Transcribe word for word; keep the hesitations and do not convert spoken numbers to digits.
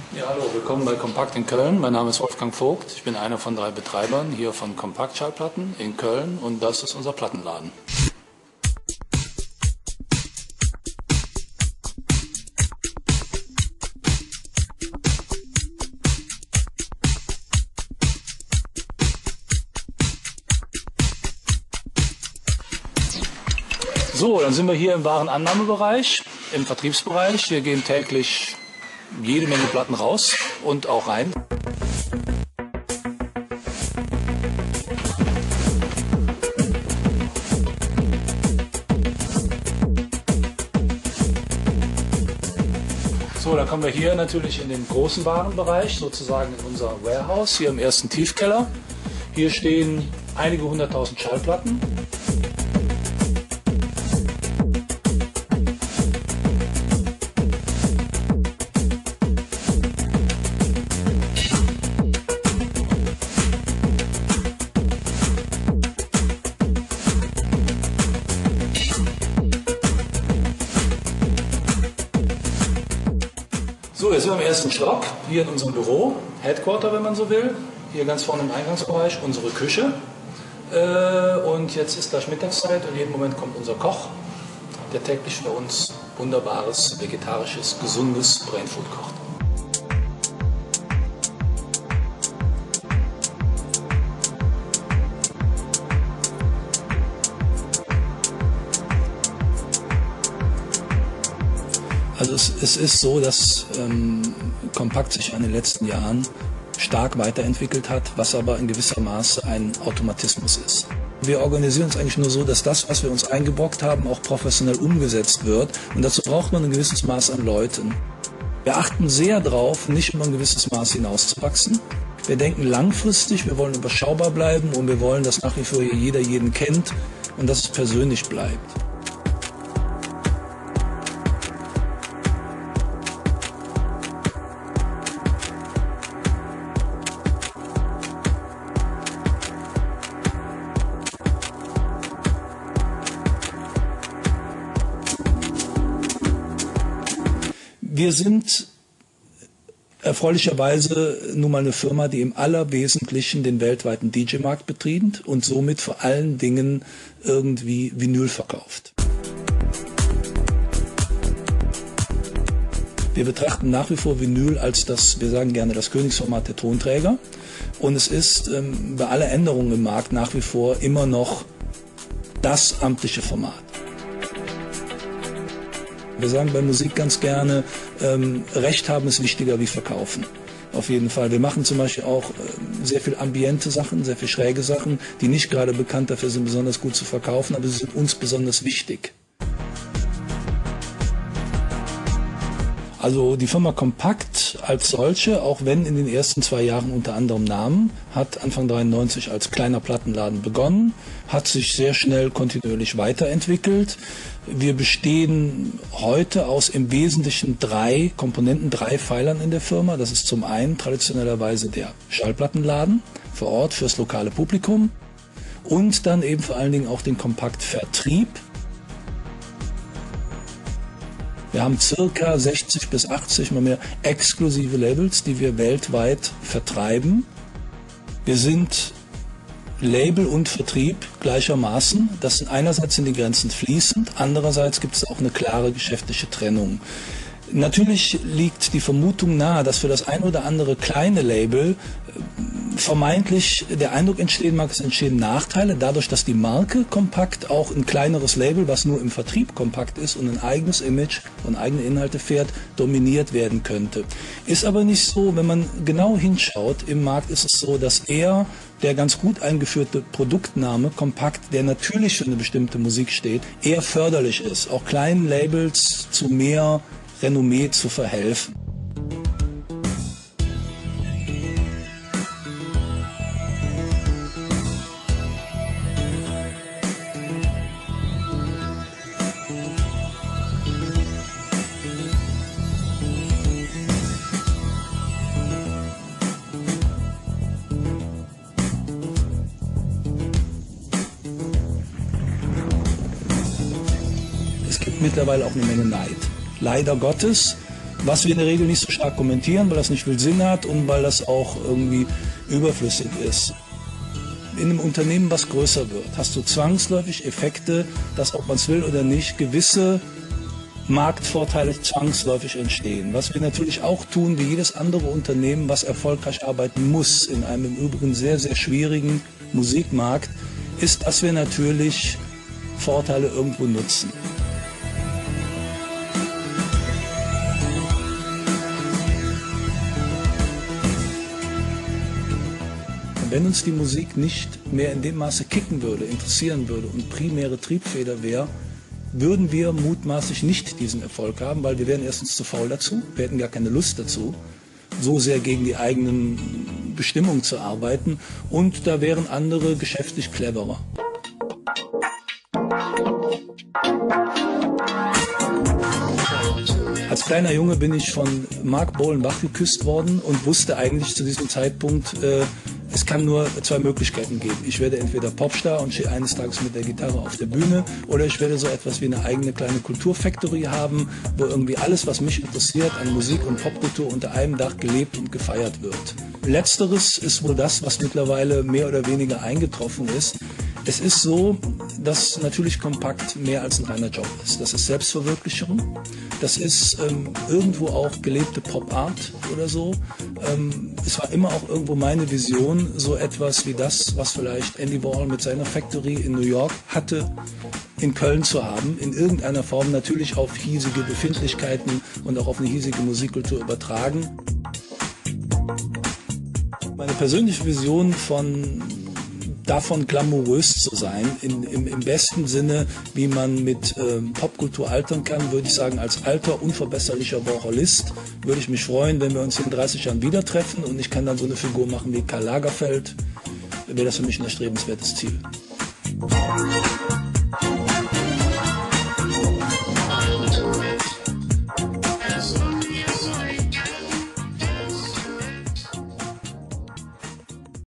Ja, hallo, willkommen bei Kompakt in Köln. Mein Name ist Wolfgang Vogt. Ich bin einer von drei Betreibern hier von Kompakt Schallplatten in Köln und das ist unser Plattenladen. So, dann sind wir hier im Warenannahmebereich, im Vertriebsbereich. Wir gehen täglich jede Menge Platten raus und auch rein. So, dann kommen wir hier natürlich in den großen Warenbereich, sozusagen in unser Warehouse, hier im ersten Tiefkeller. Hier stehen einige hunderttausend Schallplatten. So, jetzt sind wir im ersten Stock, hier in unserem Büro, Headquarter, wenn man so will. Hier ganz vorne im Eingangsbereich unsere Küche. Und jetzt ist gleich Mittagszeit und jeden Moment kommt unser Koch, der täglich für uns wunderbares, vegetarisches, gesundes Brainfood kocht. Also es, es ist so, dass ähm, Kompakt sich in den letzten Jahren stark weiterentwickelt hat, was aber in gewisser Maße ein Automatismus ist. Wir organisieren uns eigentlich nur so, dass das, was wir uns eingebrockt haben, auch professionell umgesetzt wird. Und dazu braucht man ein gewisses Maß an Leuten. Wir achten sehr darauf, nicht über ein gewisses Maß hinauszuwachsen. Wir denken langfristig, wir wollen überschaubar bleiben und wir wollen, dass nach wie vor jeder jeden kennt und dass es persönlich bleibt. Wir sind erfreulicherweise nun mal eine Firma, die im Allerwesentlichen den weltweiten D J-Markt betrieben und somit vor allen Dingen irgendwie Vinyl verkauft. Wir betrachten nach wie vor Vinyl als das, wir sagen gerne, das Königsformat der Tonträger. Und es ist ähm, bei aller Änderungen im Markt nach wie vor immer noch das amtliche Format. Wir sagen bei Musik ganz gerne, ähm, Recht haben ist wichtiger wie verkaufen. Auf jeden Fall. Wir machen zum Beispiel auch äh, sehr viel ambiente Sachen, sehr viel schräge Sachen, die nicht gerade bekannt dafür sind, besonders gut zu verkaufen, aber sie sind uns besonders wichtig. Also die Firma Kompakt als solche, auch wenn in den ersten zwei Jahren unter anderem Namen, hat Anfang dreiundneunzig als kleiner Plattenladen begonnen, hat sich sehr schnell kontinuierlich weiterentwickelt. Wir bestehen heute aus im Wesentlichen drei Komponenten, drei Pfeilern in der Firma. Das ist zum einen traditionellerweise der Schallplattenladen vor Ort fürs lokale Publikum und dann eben vor allen Dingen auch den Kompaktvertrieb. Wir haben circa sechzig bis achtzig, mal mehr, exklusive Labels, die wir weltweit vertreiben. Wir sind Label und Vertrieb gleichermaßen. Das sind einerseits sind die Grenzen fließend, andererseits gibt es auch eine klare geschäftliche Trennung. Natürlich liegt die Vermutung nahe, dass für das ein oder andere kleine Label vermeintlich der Eindruck entstehen mag, es entstehen Nachteile, dadurch, dass die Marke Kompakt auch ein kleineres Label, was nur im Vertrieb Kompakt ist und ein eigenes Image und eigene Inhalte fährt, dominiert werden könnte. Ist aber nicht so, wenn man genau hinschaut, im Markt ist es so, dass eher der ganz gut eingeführte Produktname Kompakt, der natürlich für eine bestimmte Musik steht, eher förderlich ist, auch kleinen Labels zu mehr Renommee zu verhelfen. Es gibt mittlerweile auch eine Menge Neid. Leider Gottes, Was wir in der Regel nicht so stark kommentieren, weil das nicht viel Sinn hat und weil das auch irgendwie überflüssig ist. In einem Unternehmen, was größer wird, hast du zwangsläufig Effekte, dass, ob man es will oder nicht, gewisse Marktvorteile zwangsläufig entstehen. Was wir natürlich auch tun, wie jedes andere Unternehmen, was erfolgreich arbeiten muss, in einem im Übrigen sehr, sehr schwierigen Musikmarkt, ist, dass wir natürlich Vorteile irgendwo nutzen. Wenn uns die Musik nicht mehr in dem Maße kicken würde, interessieren würde und primäre Triebfeder wäre, würden wir mutmaßlich nicht diesen Erfolg haben, weil wir wären erstens zu faul dazu, wir hätten gar keine Lust dazu, so sehr gegen die eigenen Bestimmungen zu arbeiten, und da wären andere geschäftlich cleverer. Als kleiner Junge bin ich von Mark Bolan wachgeküsst worden und wusste eigentlich zu diesem Zeitpunkt, äh, es kann nur zwei Möglichkeiten geben. Ich werde entweder Popstar und stehe eines Tages mit der Gitarre auf der Bühne, oder ich werde so etwas wie eine eigene kleine Kulturfactory haben, wo irgendwie alles, was mich interessiert, an Musik und Popkultur unter einem Dach gelebt und gefeiert wird. Letzteres ist wohl das, was mittlerweile mehr oder weniger eingetroffen ist. Es ist so, dass natürlich Kompakt mehr als ein reiner Job ist. Das ist Selbstverwirklichung, das ist ähm, irgendwo auch gelebte Pop-Art oder so. Ähm, es war immer auch irgendwo meine Vision, so etwas wie das, was vielleicht Andy Warhol mit seiner Factory in New York hatte, in Köln zu haben, in irgendeiner Form natürlich auf hiesige Befindlichkeiten und auch auf eine hiesige Musikkultur übertragen. Meine persönliche Vision von davon glamourös zu sein, in, im, im besten Sinne, wie man mit ähm, Popkultur altern kann, würde ich sagen, als alter, unverbesserlicher Warholist würde ich mich freuen, wenn wir uns in dreißig Jahren wieder treffen und ich kann dann so eine Figur machen wie Karl Lagerfeld, wäre das für mich ein erstrebenswertes Ziel.